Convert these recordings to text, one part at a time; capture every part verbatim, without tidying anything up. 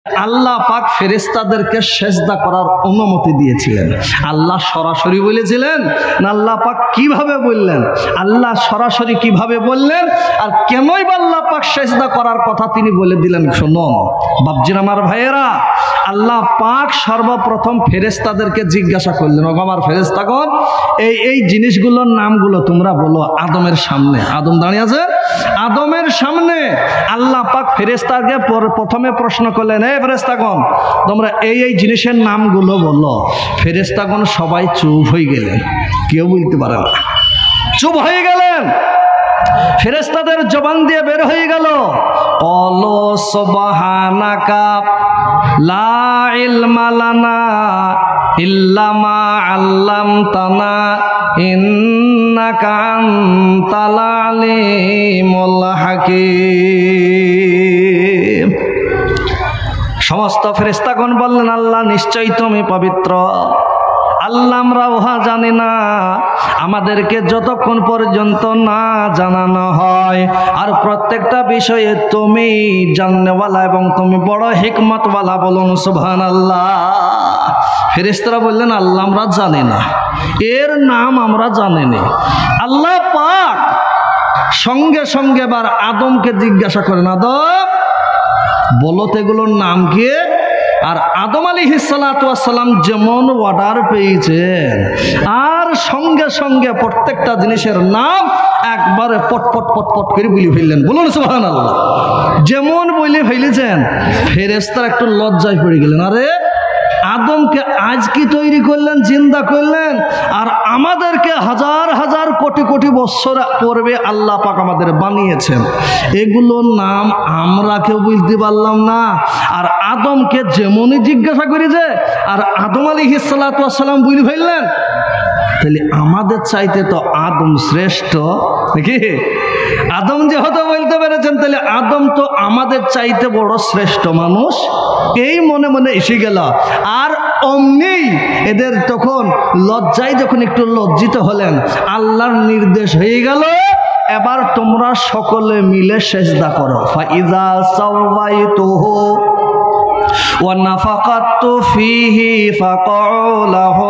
আল্লাহ পাক ফেরেশতাদেরকে সেজদা করার অনুমতি দিয়েছিলেন। আল্লাহ সরাসরি বলেছিলেন না আল্লাহ পাক কিভাবে বললেন? আল্লাহ সরাসরি কিভাবে বললেন আর কেনই বা আল্লাহ পাক সেজদা করার কথা তিনি বলে দিলেন? শুনুন বাপজির আমার ভাইয়েরা, আল্লাহ পাক সর্বপ্রথম ফেরেশতাদেরকে জিজ্ঞাসা করলেন, ও আমার ফেরেশতাগণ, এই এই জিনিসগুলোর নামগুলো তোমরা বলো। আদমের সামনে, আদম দাঁড়িয়ে আছে, আদমের সামনে আল্লাহ পাক ফেরেশতাকে প্রথমে প্রশ্ন করলেন, এই ফেরেশতাগণ তোমরা এই এই জিনিসের নামগুলো বলো। ফেরেশতাগণ সবাই চুপ হয়ে গেলেন, কেউ বলতে পারে না, চুপ হয়ে গেলেন। ফেরেশতাদের জবান দিয়ে বের হয়ে গেল, ক্বালু সুবহানাকা লা ইলমা লানা ইল্লা মা আল্লামতানা ইন্নাকা আনতাল আলিমুল হাকীম। সমস্ত ফেরেশতাগণ বললেন, আল্লাহ নিশ্চয়ই তুমি পবিত্র, আল্লাহ আমরা উহা জানি না, আমাদেরকে যতক্ষণ পর্যন্ত না জানানো হয়। আর প্রত্যেকটা বিষয়ে তুমি জাননেওয়ালা এবং তুমি বড় হিকমতওয়ালা, বলুন সুবহানাল্লাহ। ফেরেশতারা বললেন, আল্লাহ আমরা জানি না, এর নাম আমরা জানি না। আল্লাহ পাক সঙ্গে সঙ্গে এবার আদমকে জিজ্ঞাসা করেন, আদম বলো তো এগুলোর নাম কি? আর আদম আলাইহিস সালাতু ওয়াস সালাম যেমন অর্ডার পেয়েছেন আর সঙ্গে সঙ্গে প্রত্যেকটা জিনিসের নাম একবারে পটপট পটপট করে বলে ফেললেন, বলুন সুবহানাল্লাহ। যেমন বলে ফেলেছেন, ফেরেশতারা একটু লজ্জায় পড়ে গেলেন, আরে আদমকে আজ কি তৈরি করলেন, জিন্দা করলেন, আর আমাদেরকে হাজার হাজার কোটি কোটি বছর পূর্বে আল্লাহ পাক আমাদের বানিয়েছেন, এগুলোর নাম আমরা কেউ বুঝতে পারলাম না। আর আদমকে যেমনই জিজ্ঞাসা করেছে আর আদম আলাইহিস সালাতু ওয়াস সালাম বলে ফেললেন, তাহলে আমাদের চাইতে তো আদম শ্রেষ্ঠ নাকি? আদম যেহেতু বলতে পেরেছেন, তাহলে আদম তো আমাদের চাইতে বড় শ্রেষ্ঠ মানুষ, এই মনে মনে এসে গেল। আর অমনি এদের তখন লজ্জায় যখন একটু লজ্জিত হলেন, আল্লাহর নির্দেশ হয়ে গেল, এবার তোমরা সকলে মিলে সেজদা করো। ফাইজা সাওয়াইতুহু ওয়া নাফাকাতু ফীহি ফাকউ লাহু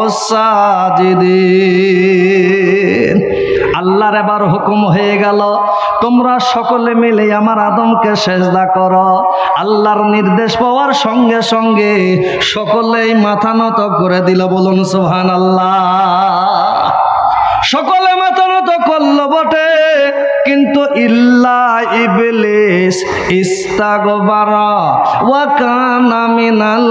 সাজিদিন। আল্লাহর এবার হুকুম হয়ে গেল, তোমরা সকলে মিলে আমার আদমকে সেজদা করো। আল্লাহর নির্দেশ পাওয়ার সঙ্গে সঙ্গে সকলেই মাথা নত করে দিল, বলুন সুবহানাল্লাহ। সকলে মাথা নত করলো বটে, কিন্তু ইল্লা ইবলিস ইস্তাগবারা ওয়া কানা মিনাল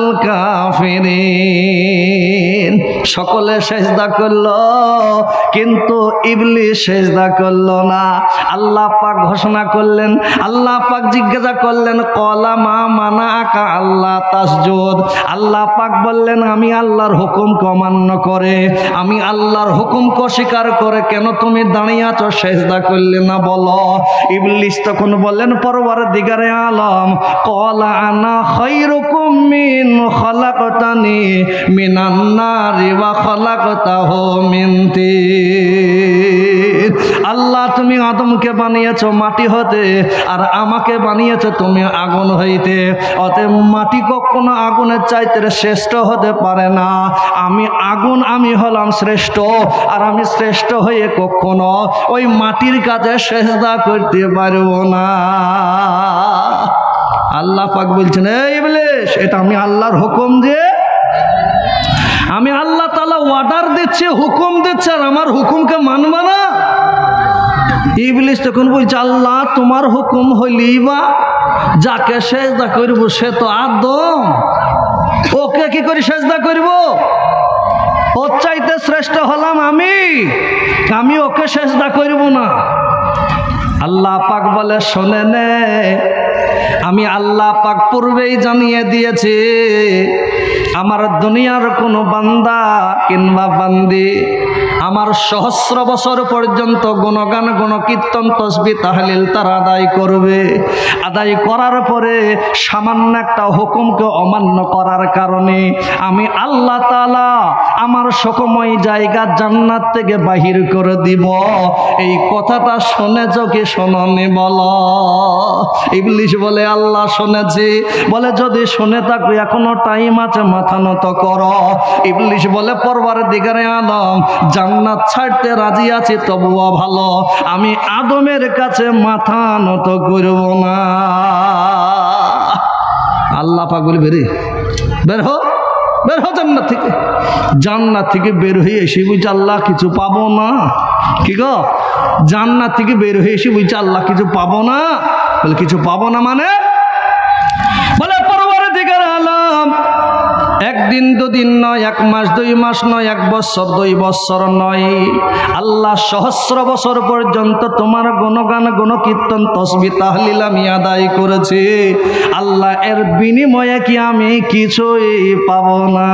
কাফিরিন। সকলে সেজদা করলো, কিন্তু ইবলিস সেজদা করলো না। আল্লাহ পাক ঘোষণা করলেন, আল্লাহ পাক জিজ্ঞাসা করলেন, ক্বালা মা মানাকা আল্লাহ তাসজুদ। আল্লাহ পাক বললেন, আমি আল্লাহর হুকুমকে অমান্য করে, আমি আল্লাহর হুকুমকে অস্বীকার করে কেন তুমি দাঁড়িয়ে আছো, সেজদা করলে না বলো। ইবলিস তখন বললেন, পরওয়ারদিগারে আলম, ক্বালা আনা খায়রুকুম মিন খালাকতানি মিনান নারি ওয়া খালাকতাহু মিন তিন। আল্লাহ তুমি আদমকে বানিয়েছো মাটি হতে, আর আমাকে বানিয়েছো তুমি আগুন হইতে, অতএব মাটি কখনো আগুনের চাইতে শ্রেষ্ঠ হতে পারে না। আমি আগুন, আমি হলাম শ্রেষ্ঠ, আর আমি শ্রেষ্ঠ হয়ে কখনো ওই মাটির কাছে সেজদা করতে পারবো না। আল্লাহ পাক বলছেন, এই ইবলিস, এটা আমি আল্লাহর হুকুম, যে আমি আল্লাহ তাআলা অর্ডার দিচ্ছে, হুকুম দিচ্ছে, আর আমার হুকুমকে মানবা না। ইবলিস তখন বলছে, আল্লাহ তোমার হুকুম হইলেই বা যাকে সেজদা করব সে তো আদম, ওকে কি করে সেজদা করব? ওর চাইতে শ্রেষ্ঠ হলাম আমি, আমি ওকে সেজদা করব না। আল্লাহ পাক বলে, শোনে নে, আমি আল্লাহ পাক পূর্বেই জানিয়ে দিয়েছি, আমার দুনিয়ার কোনো বান্দা কিংবা বান্দি আমার সহস্র বছর পর্যন্ত গুণগান গুণকীর্তন তসবিহ তাহলিল তারা আদায় করবে। আদায় করার পরে সামান্য একটা হুকুমকে অমান্য করার কারণে আমি আল্লাহ তাআলা আমার সকময় জায়গা জান্নাত থেকে বাহির করে দিব। এই কথাটা শুনেছ কি শোনোনি বলো? ইবলিশ বলে আল্লাহ শুনেছি। বলে যদি শুনে থাকো এখনো টাইম আছে, মাথা নত করো। ইবলিশ বলে পরওয়ারদিগারে আলম, জান্নাত ছাড়তে রাজি আছি তবুও ভালো, আমি আদমের কাছে মাথা নত করব না। আল্লাহ পাক বলে বেরে বের হো, বের হো জান্নাত থেকে। জান্নাত থেকে বের হয়ে এসে বুঝছে আল্লাহ কিছু পাবো না। কি গো, জান্নাত থেকে বের হয়ে এসে বুঝছে আল্লাহ কিছু পাবো না। বলে কিছু পাবো না মানে? বলে পরওয়ারদিগার আলম, একদিন দুদিন নয়, এক মাস দুই মাস নয়, এক বছর দুই বছর নয়, আল্লাহ সহস্র বছর পর্যন্ত তোমার গুণগান গুণকীর্তন তসবিহ তাহলিল আমি আদায় করেছি। আল্লাহ এর বিনিময়ে কি আমি কিছুই পাব না?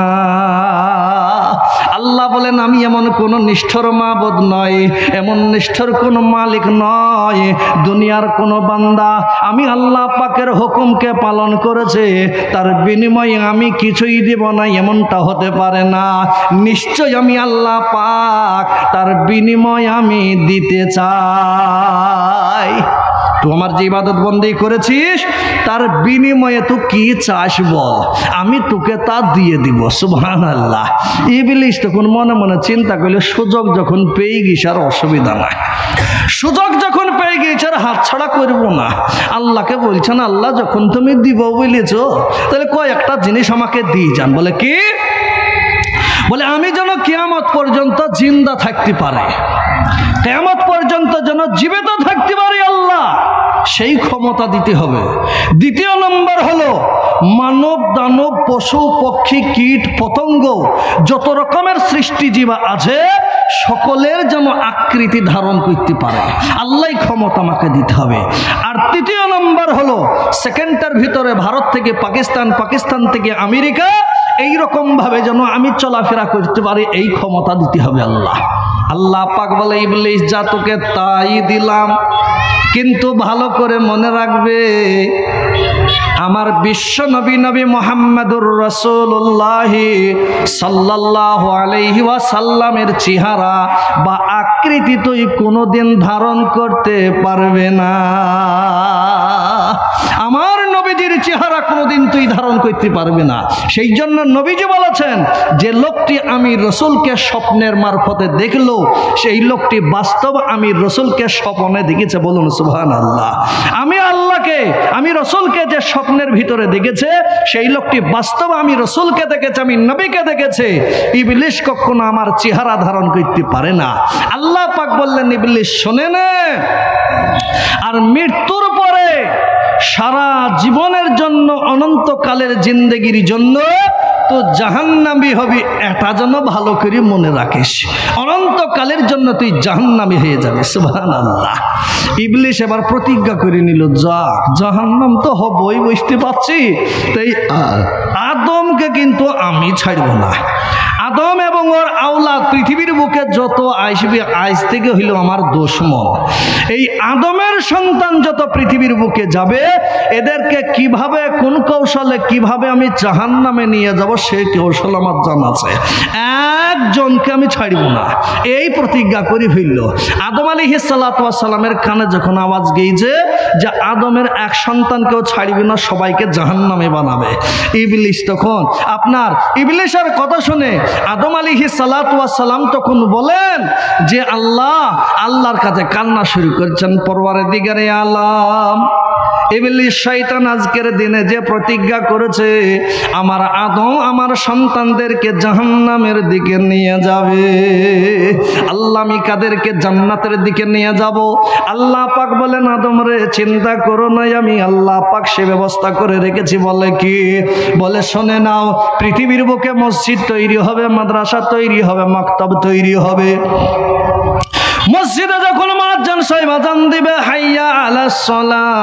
আল্লাহ বলেন আমি এমন কোন নিষ্ঠুর মাবুদ নয়, এমন নিষ্ঠুর কোন মালিক নয়, দুনিয়ার কোন বান্দা আমি আল্লাহ পাকের হুকুমকে পালন করেছে তার বিনিময়ে আমি কিছুই দিব না, এমনটা হতে পারে না। নিশ্চয় আমি আল্লাহ পাক তার বিনিময় আমি দিতে চাই। তুই আমার যে ইবাদত বন্দেগী করেছিস তার বিনিময়ে তুই কি চাস বল, আমি তোকে তা দিয়ে দিব। সুবহানাল্লাহ। ইবলিশ তখন মনে মনে চিন্তা করলে সুযোগ যখন পেয়ে গেছে আর অসুবিধা নাই, সুযোগ যখন পেয়ে গেছে আর হাত ছাড়া করব না। আল্লাহকে বলছেন আল্লাহ যখন তুমি দিব বলেছ তাহলে কয়েকটা জিনিস আমাকে দিয়ে যান। বলে কি? বলে আমি যেন কিয়ামত পর্যন্ত জিন্দা থাকতে পারে, কিয়ামত পর্যন্ত যেন জীবিত থাকতে পারি আল্লাহ, সেই ক্ষমতা দিতে হবে। দ্বিতীয় নম্বর হলো মানব দানব পশু পক্ষী কীট পতঙ্গ যত রকমের সৃষ্টিজীব আছে সকলের যেন আকৃতি ধারণ করতে পারে, আল্লাহ ক্ষমতা আমাকে দিতে হবে। আর তৃতীয় নম্বর হলো সেকেন্ডটার ভিতরে ভারত থেকে পাকিস্তান, পাকিস্তান থেকে আমেরিকা, এই রকম ভাবে যেন আমি চলাফেরা করতে পারি, এই ক্ষমতা দিতে হবে আল্লাহ। আল্লাহ পাক বলে ইবলিশ যা তোকে তাই দিলাম, কিন্তু ভালো করে মনে রাখবে আমার বিশ্ব নবী নবী মুহাম্মদুর রাসূলুল্লাহ সাল্লাল্লাহু আলাইহি ওয়াসাল্লামের চেহারা বা আকৃতি তুই কোনোদিন ধারণ করতে পারবে না। আমার নবীজির চেহারা কোনোদিন তুই ধারণ করতে পারবে না। সেই জন্য নবীজি বলেছেন যে লোকটি আমি রসুলকে স্বপ্নের মারফতে দেখলো সেই লোকটি বাস্তব আমি রসুলকে স্বপ্নে দেখেছে। বলুন সুবহানাল্লাহ। আমি আল্লাহকে আমি রসুলকে যে স্বপ্নের ভিতরে দেখেছে সেই লোকটি বাস্তব আমি রসুলকে দেখেছে, আমি নবীকে দেখেছে। ইবলিশ কখনো আমার চেহারা ধারণ করতে পারে না। আল্লাহ পাক বললেন ইবলিশ শোনে নে, আর মৃত্যুর পরে সারা জীবনের জন্য অনন্তকালের জিন্দেগির জন্য তো জাহান্নামী হবি, এটা যেন ভালো করে মনে রাখিস, অনন্তকালের জন্য তুই জাহান্নামী হয়ে যাবে। সুবহানাল্লাহ। ইবলিশ এবার প্রতিজ্ঞা করে নিল যাক জাহান্নাম তো হবই, বুঝতে পারছি, তাই আদমকে কিন্তু আমি ছাড়ব না। আদম এবং ওর আওলাদ পৃথিবীর বুকে যত আসবে আজ থেকে হইল আমার দুশমন। এই আদমের সন্তান যত পৃথিবীর বুকে যাবে এদেরকে কিভাবে কোন কৌশলে কিভাবে আমি জাহান্নামে নিয়ে যাব সেই কৌশল আমার জানা আছে। একজনকে আমি ছাড়ব না, এই প্রতিজ্ঞা করে ফেলল। আদম আলাইহিস সালাতু ওয়াস সালামের কানে যখন আওয়াজ গিয়েছে যে আদমের এক সন্তানকেও ছাড়বে না, সবাইকে জাহান্নামে বানাবে, ইবলিশ তখন আপনার ইবলিশের কথা শুনে আদম আলাইহিস সালাতু ওয়াস সালাম তখন বলেন যে আল্লাহ আল্লাহর কাছে কান্না শুরু করেছেন, পরওয়ারদিগারে আলাম ইবলিশ শয়তান আজকের দিনে যে প্রতিজ্ঞা করেছে আমার আদম আমার সন্তানদেরকে জাহান্নামের দিকে নিয়ে যাবে, আল্লাহ আমি কাদেরকে জান্নাতের দিকে নিয়ে যাব। আল্লাহ পাক বলেন আদম রে চিন্তা করো না, আমি আল্লাহ পাক সে ব্যবস্থা করে রেখেছি। বলে কি? বলে শোনে নাও, পৃথিবীর বুকে মসজিদ তৈরি হবে, মাদ্রাসা তৈরি হবে, মাকতাব তৈরি হবে। মসজিদে যখন মুয়াজ্জিন সাহেব আযান দিবে হাইয়া আলাস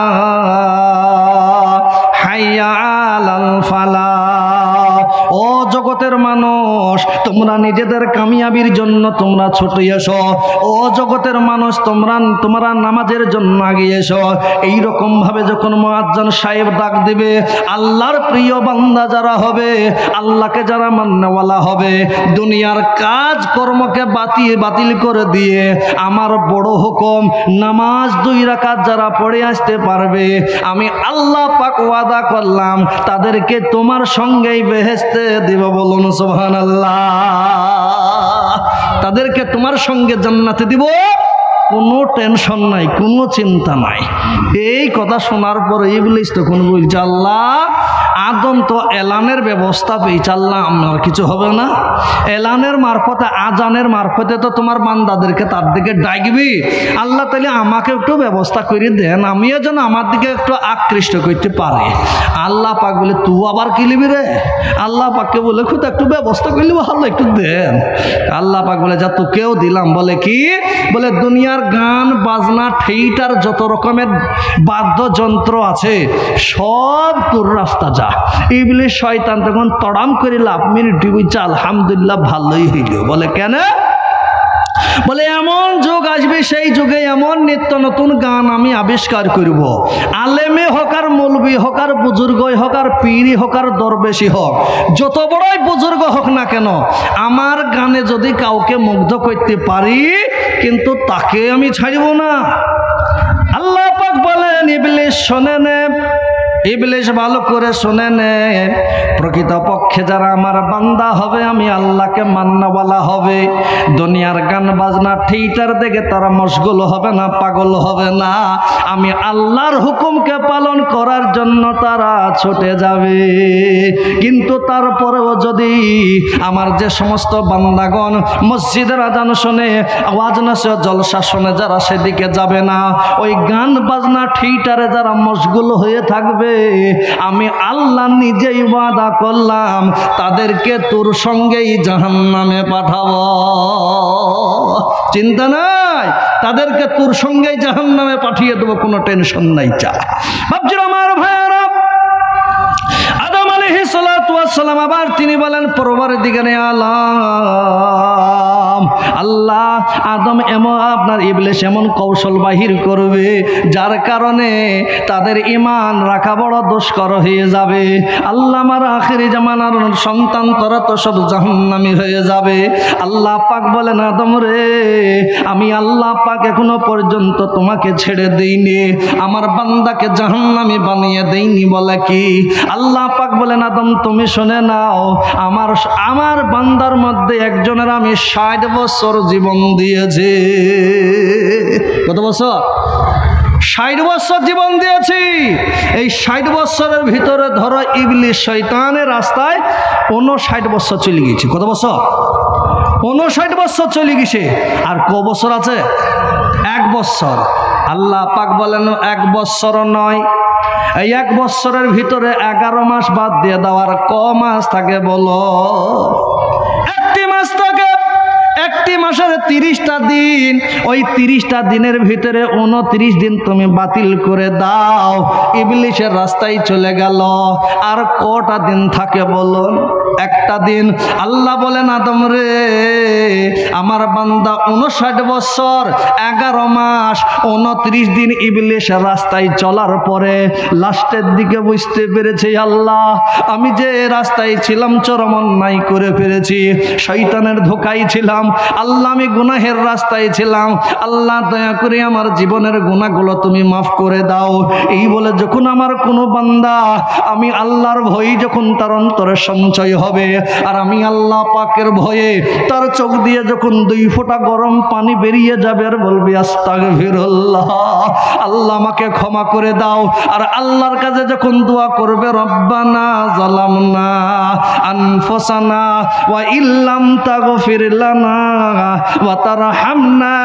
সালাহ হাইয়া আলাল ফালাহ, ও জগতের মানুষ তোমরা নিজেদের কামিয়াবির জন্য তোমরা ছুটে এসো, ও জগতের মানুষ তোমরা তোমরা নামাজের জন্য এগিয়ে এসো। এইরকম ভাবে যখন মুয়াজ্জিন সাহেব ডাক দিবে, আল্লাহর প্রিয় বান্দা যারা হবে, আল্লাহকে যারা মাননেওয়ালা হবে, দুনিয়ার কাজ কর্মকে বাতিল বাতিল করে দিয়ে আমার বড় হুকুম নামাজ দুই রাকাত যারা পড়ে আসতে পারবে, আমি আল্লাহ পাক ওয়াদা করলাম তাদেরকে তোমার সঙ্গেই বেহেশতে দিব। বলুন সুবহানাল্লাহ। তাদেরকে তোমার সঙ্গে জান্নাতে দিব, কোনো টেনশন নাই, কোনো চিন্তা নাই। এই কথা শোনার পরে ইবলিস তখন বলছে, আল্লাহ আদম তো এলানের ব্যবস্থা পেয়েছে, আল্লাহ আমার কিছু হবে না? এলানের মারফতে, আজানের মারফতে তো তোমার বান্দাদেরকে তার দিকে ডাকবি, আল্লাহ তাহলে আমাকে একটু ব্যবস্থা করে দেন, আমিও যেন আমার দিকে একটু আকৃষ্ট করতে পারে। আল্লাহ পাক বলে, তুই আবার কি লিবি রে? আল্লাহ পাককে বলে, খুব একটু ব্যবস্থা করলি আল্লাহ একটু দেন। আল্লাহ পাক বলে, যা তোকেও দিলাম। বলে কি? বলে দুনিয়ার গান বাজনা থিয়েটার যত রকমের বাদ্যযন্ত্র আছে সব তোর রাস্তা যা। ইবলিস শয়তান তখন তড়াম করে লাভ মিনিট বুঝছে, আলহামদুলিল্লাহ ভালোই হইল। বলে কেন? বলে এমন যুগ আসবে, সেই যুগে এমন নিত্য নতুন গান আমি আবিষ্কার করব। আলেমে হোক আর মৌলবি হোক আর বুজুর্গই হোক আর পীরই হোক আর দরবেশি হোক, যত বড়ই বুজুর্গ হোক না কেন, আমার গানে যদি কাউকে মুগ্ধ করতে পারি কিন্তু তাকে আমি ছাড়ব না। আল্লাহ পাক বলেন, ইবলিস শোনে নে, ইবলিস ভালো করে শুনে নে, প্রকৃতপক্ষে যারা আমার বান্দা হবে, আমি আল্লাহকে মান্নাওয়ালা হবে, দুনিয়ার গান বাজনা থিয়েটার দেখে তারা মশগুল হবে না, পাগল হবে না, আমি আল্লাহর হুকুমকে পালন করার জন্য তারা ছুটে যাবে। কিন্তু তারপরেও যদি আমার যে সমস্ত বান্দাগণ মসজিদের আজান শুনে, আওয়াজ না সে জলসা শুনে যারা সেদিকে যাবে না, ওই গান বাজনা থিয়েটারে যারা মশগুল হয়ে থাকবে, আমি আল্লাহ নিজেই ওয়াদা করলাম তাদেরকে তোর সঙ্গেই জাহান্নামে পাঠাবো। চিন্তা নাই, তাদেরকে তোর সঙ্গেই জাহান্নামে পাঠিয়ে দেবো, কোনো টেনশন নাই। চা ভাবছি আমার ভাইয়ারা, আদম আলাইহিস সালাতু ওয়াস সালাম আবার তিনি বলেন, পরওয়ারদিগারে আলাম, আল্লাহ আদম এমন আপনার ইবলিস এমন কৌশল বাহির করবে যার কারণে তাদের ঈমান রাখা বড় দুষ্কর হয়ে যাবে। আল্লাহ আমার আখিরি জামানার সন্তান তোরা তো সব জাহান্নামী হয়ে যাবে। আল্লাহ পাক বলেন, আদম রে, আমি আল্লাহ পাক এখনো পর্যন্ত তোমাকে ছেড়ে দেইনি, আমার বান্দাকে জাহান্নামী বানিয়ে দেইনি। বলে কি? আল্লাহ পাক বলেন, আদম তুমি শুনে নাও, আমার আমার বান্দার মধ্যে একজনের আমি ষাট বছর জীবন দিয়েছি। কত বছর? ষাট বছর জীবন দিয়েছি। এই ষাট বছরের ভিতরে ধরো ইবলিস শয়তানের রাস্তায় উনষাট বছর চলে গেছে। কত বছর? উনষাট বছর চলে গেছে। আর ক বছর আছে? এক বছর। আল্লাহ পাক বলেন, এক বছর নয়, এই এক বছরের ভিতরে এগারো মাস বাদ দিয়ে দেওয়ার ক মাস থাকে বলো? একটি মাস থাকে। একটি মাসের তিরিশটা দিন, ওই তিরিশটা দিনের ভিতরে উনত্রিশ দিন তুমি বাতিল করে দাও, ইবলিসের রাস্তায় চলে গেল। আর কটা দিন থাকে বলুন? একটা দিন। আল্লাহ বলেন, আদম রে, আমার বান্দা উনষাট বছর এগারো মাস উনত্রিশ দিন ইবলিসের রাস্তায় চলার পরে লাস্টের দিকে বুঝতে পেরেছি, আল্লাহ আমি যে রাস্তায় ছিলাম চরম অন্যায় করে ফেলেছি, শয়তানের ধোঁকায় ছিলাম, আল্লাহ আমি গুনাহের রাস্তায় ছিলাম, আল্লাহ দয়া করে আমার জীবনের গুনাহগুলো তুমি মাফ করে দাও। এই বলে যখন আমার কোনো বান্দা আমি আল্লাহর ভয়ে যখন তার অন্তরে সঞ্চয় হবে, আর আমি আল্লাহ পাকের ভয়ে তার চোখ দিয়ে যখন দুই ফোঁটা গরম পানি বেরিয়ে যাবে আর বলবি আস্তাগফিরুল্লাহ, আল্লাহ আমাকে ক্ষমা করে দাও, আর আল্লাহর কাছে যখন দোয়া করবে, রব্বানা যালামনা আনফুসানা ওয়া ইল্লাম তাগফির লানা ওয়া তারহামনা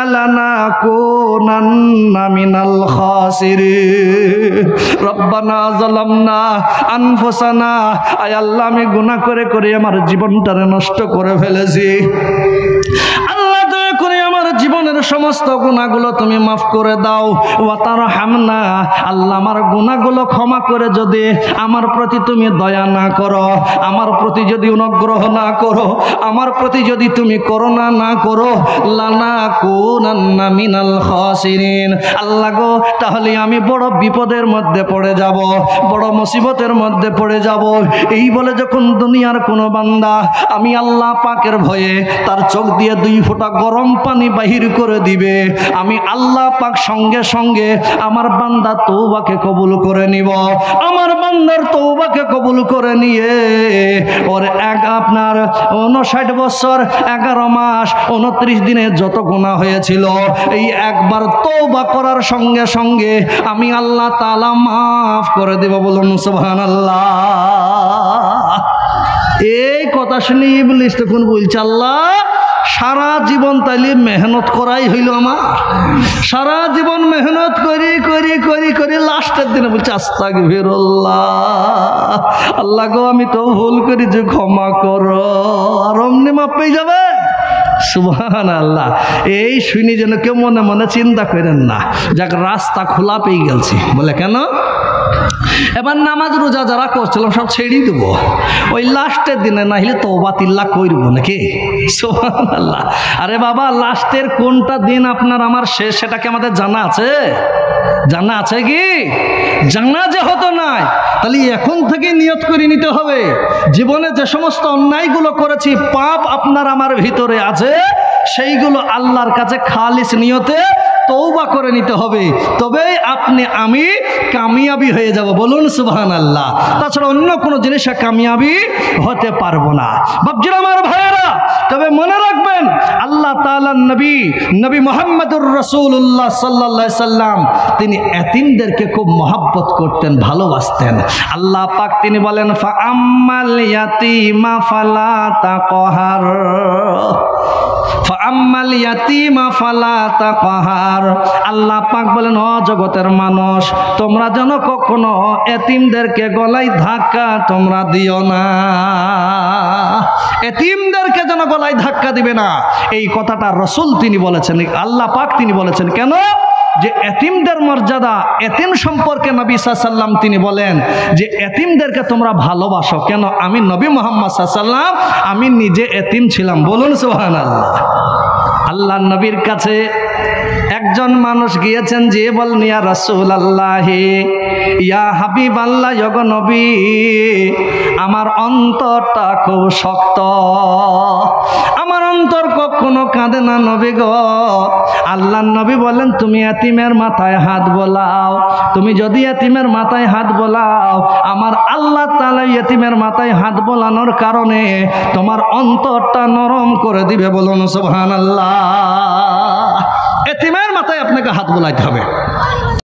লানাকুনান্না মিনাল খাসিরিন, রব্বানা যালামনা আনফুসানা, আয় আল্লাহ আমি গুনাহ করে করে আমার জীবনটারে নষ্ট করে ফেলেছি, আল্লাহ দয়া করে আমার জীবনের সমস্ত গুনাহগুলো তুমি মাফ করে দাও। ওয়া তারহামনা, আল্লাহ আমার গুনাহগুলো ক্ষমা করে যদি আমার প্রতি তুমি দয়া না করো, আমার প্রতি যদি অনুগ্রহ না করো, আমার প্রতি যদি তুমি করুণা না করো, লানাকুনান্না মিনাল খাসিরিন, আল্লাহ গো তাহলে আমি বড় বিপদের মধ্যে পড়ে যাব, বড় মুসিবতের মধ্যে পড়ে যাব। এই বলে যখন দুনিয়ার কোনো বান্দা আমি আল্লাহ পাকের ভয়ে তার চোখ দিয়ে দুই ফোঁটা গরম পানি বাহির করে দিবে, আমি আল্লাহ পাক সঙ্গে সঙ্গে আমার বান্দা তওবাকে কবুল করে নিব। আমার বান্দার তওবাকে কবুল করে নিয়ে ওর এক আপনার উনষাট বছর এগারো মাস উনত্রিশ দিনে যত গুনাহ হয়েছিল, এই একবার তওবা করার সঙ্গে সঙ্গে আমি আল্লাহ তাআলা মাফ করে দেব। বলুন সুবহানাল্লাহ। এই কথা শুনে ইবলিস তখন বলছে, আল্লাহ সারা জীবন তাইলে মেহনত করাই হইল আমার, সারা জীবন মেহনত করি করি করি করি লাস্টের দিনে বলছে আস্তাগফিরুল্লাহ, আল্লাহ গো আমি তো ভুল করি, যে ক্ষমা করো। আর অমনি মাপ পেয়ে যাবে। সুবহানাল্লাহ। এই শুনি যেন কেউ মনে মনে চিন্তা করেন না, যাক রাস্তা খোলা পেয়ে গেছি। বলে কেন? এবার নামাজ রোজা যারা করছিলাম সব ছেড়েই দেবো, ওই লাস্টের দিনে না হলে তওবা তিল্লা করব নাকি? সুবহানাল্লাহ। আরে বাবা, লাস্টের কোনটা দিন আপনার আমার শেষ সেটা কি আমাদের জানা আছে? জানা আছে কি? জানা যে হতো নাই, তাহলে এখন থেকে নিয়ত করে নিতে হবে, জীবনে যে সমস্ত অন্যায়গুলো করেছি, পাপ আপনার আমার ভিতরে আছে, সেইগুলো আল্লাহর কাছে খালিস নিয়তে তওবা করে নিতে হবে, তবে আপনি আমি কামিয়াবি হয়ে যাব। বলুন সুবহানাল্লাহ। তাছাড়া অন্য কোনো জিনিসে কামিয়াবি হতে পারবো না। বাপজিরা আমার ভাইয়েরা, তবে মনে রাখবেন আল্লাহ তাআলার নবী নবী মুহাম্মদুর রাসূলুল্লাহ সাল্লাল্লাহু আলাইহি সাল্লাম তিনি এতিমদেরকে খুব মহব্বত করতেন, ভালোবাসতেন। আল্লাহ পাক তিনি বলেন, ফা আম্মাল ইয়াতীমা ফালা তাকহার, ফা আম্মাল ইয়াতীমা ফালা তাকহার। আল্লাহ পাক বলেন, ও জগতের মানুষ, তোমরা যেন কখনো এতিমদেরকে গলায় ধাক্কা তোমরা দিও না, এতিমদেরকে যেন গলায় ধাক্কা দিবে না। এই কথাটা রাসূল তিনি বলেছেন, আল্লাহ পাক তিনি বলেছেন। কেন? যে এতিমদের মর্যাদা, এতিম সম্পর্কে নবী সাল্লাল্লাহু আলাইহি ওয়াসাল্লাম তিনি বলেন যে এতিমদেরকে তোমরা ভালোবাসো। কেন? আমি নবী মুহাম্মদ সাল্লাল্লাহু আলাইহি ওয়াসাল্লাম আমি নিজে এতিম ছিলাম। বলুন সুবহানাল্লাহ। আল্লাহ নবীর কাছে একজন মানুষ গিয়েছেন, যে বলেন, ইয়া রাসূলুল্লাহ, ইয়া হাবিবাল্লাহ, ইয়া নবী, আমার অন্তরটা খুব শক্ত, আমার অন্তর কখনো কাঁদে না নবী গো। আল্লাহ নবী বলেন, তুমি এতিমের মাথায় হাত বোলাও, তুমি যদি এতিমের মাথায় হাত বোলাও, আমার আল্লাহ তাআলা এতিমের মাথায় হাত বোলানোর কারণে তোমার অন্তরটা নরম করে দিবে। বলুন সুবহানাল্লাহ। এতিমের মাথায় আপনাকে হাত বোলাইতে হবে।